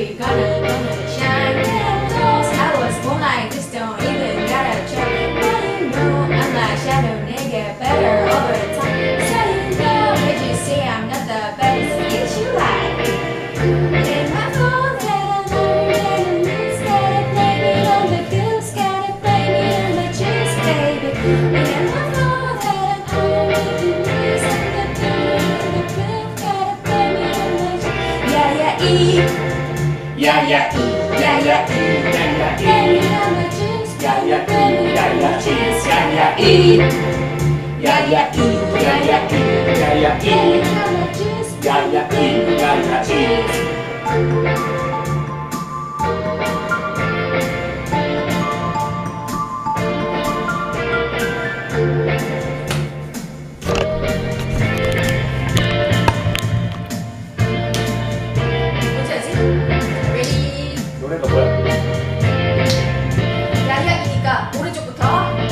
we gonna shine. Cause I was born like this, don't even gotta try. But you know I'm like shadow, nigga, better over time. So you know, did you say I'm not the best? Get you right. It ain't my fault that I'm older than a miss. Gotta blame it on the goose, gotta blame it on the juice, baby. It ain't my fault that I'm older than a miss. I'm the beauty of the proof, gotta blame it on the juice. Yeah, yeah, E. Yeah, yeah, E. Yeah, yeah, E. Yeah, yeah, E. Blame it on the juice, yeah, yeah, E. Yeah, yeah, juice, yeah, yeah, E. Yeah, yeah, E. Yeah, yeah, E. Yeah, yeah, E. Blame it on the juice, yeah, yeah, E. Yeah, yeah, E. 노래가 뭐야? 야야이니까 오른쪽부터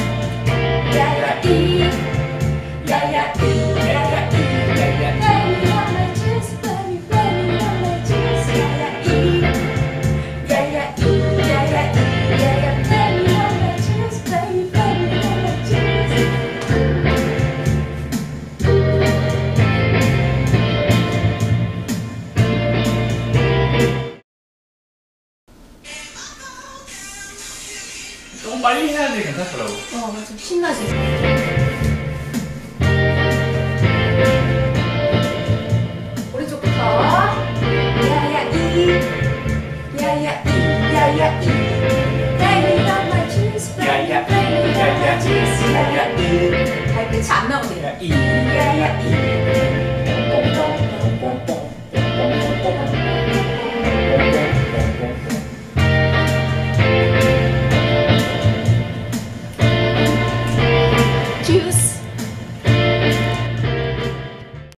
야야이 야야이 야야이 야야이 Blame it on my juice, blame it on my juice 야야이 야야이 야야이 야야 Blame it on my juice, blame it on my juice 너무 빨리 해야지 괜찮더라고. 맞아 신나지 오른쪽부터 야야이 야야이 야야이 Blame it on my juice, blame it on my juice 야야이 발끝이 안 나오네 야, 이. 야야이